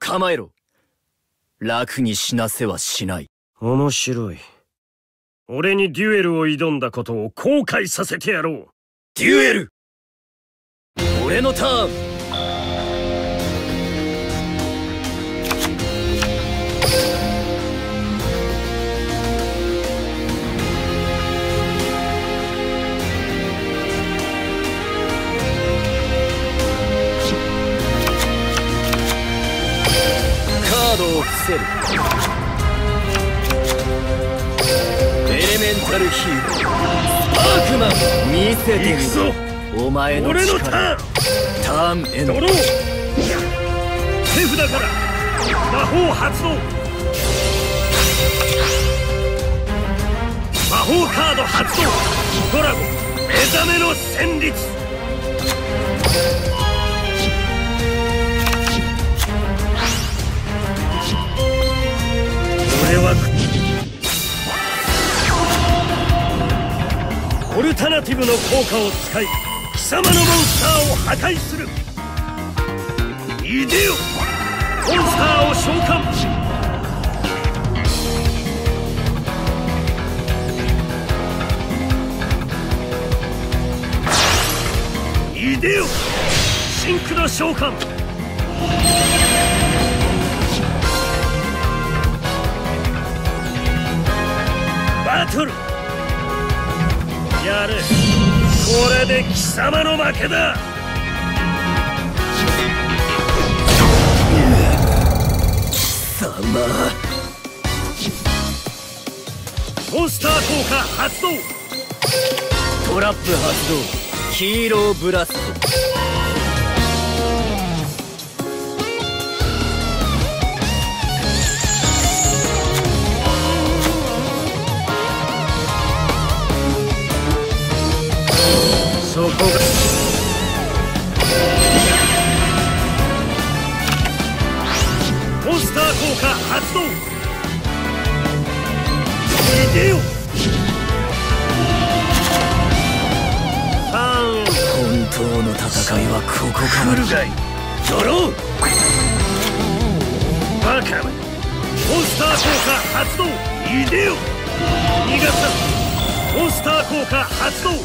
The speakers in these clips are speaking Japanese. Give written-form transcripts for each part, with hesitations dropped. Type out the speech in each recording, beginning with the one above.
構えろ。楽に死なせはしない。 面白い。俺にデュエルを挑んだことを後悔させてやろう。 デュエル！俺のターン。カードを伏せる。エレメンタルヒーロースパークマン、見せてみろ。お前の力。俺のターンエンド。ドロー。手札から魔法発動。魔法カード発動。ドラゴン目覚めの旋律。俺はオルタナティブの効果を使い貴様のモンスターを破壊する。いでよ、モンスターを召喚。いでよ、シンクの召喚。バトルやれ。これで貴様の負けだ。貴様。モンスター効果発動。トラップ発動。ヒーローブラスト。そこがモンスター効果発動。いでよ。本当の戦いはここから。来るがい。ドロー。バカめ。モンスター効果発動。いでよ。逃がさん。モンスター効果発動。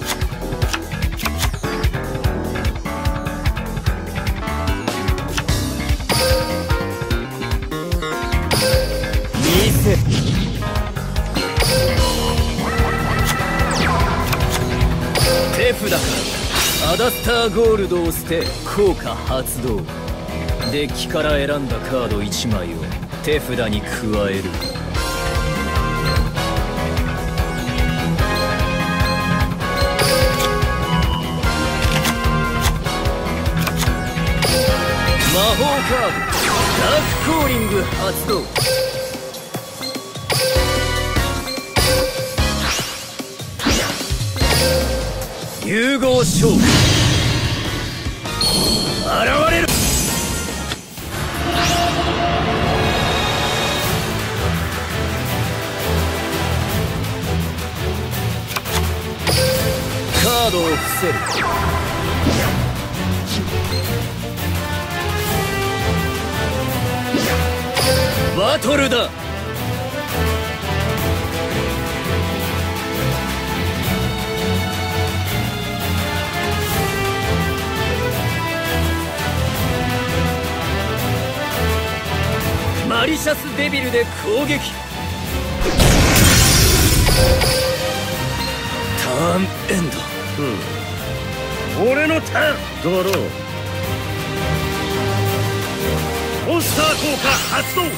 手札からアダスターゴールドを捨て効果発動。デッキから選んだカード1枚を手札に加える。魔法カードダークコーリング発動。融合勝負。現れる。カードを伏せる。バトルだ。マリシャスデビルで攻撃。ターンエンド。俺のターン。ドロー。モンスター効果発動。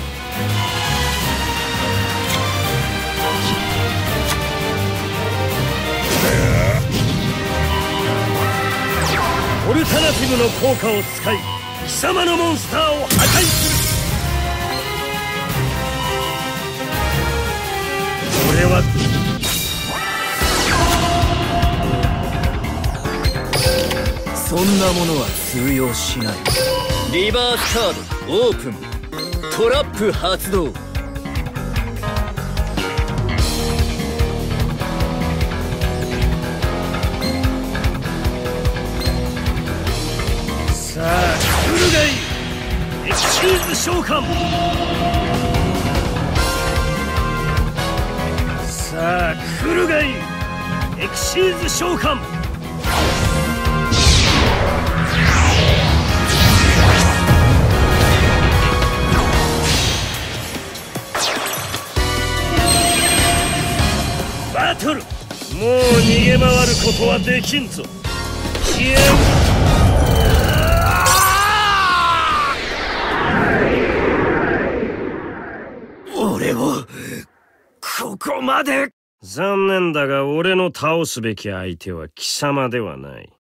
オルタナティブの効果を使い貴様のモンスターを破壊する。俺はそんなものは通用しない。リバースカードオープン。トラップ発動。さあ来るがいい。 召喚。さあ来るがいい。エクシーズ召喚。バトル。もう逃げ回ることはできんぞ。消え俺をここまで。残念だが俺の倒すべき相手は貴様ではない。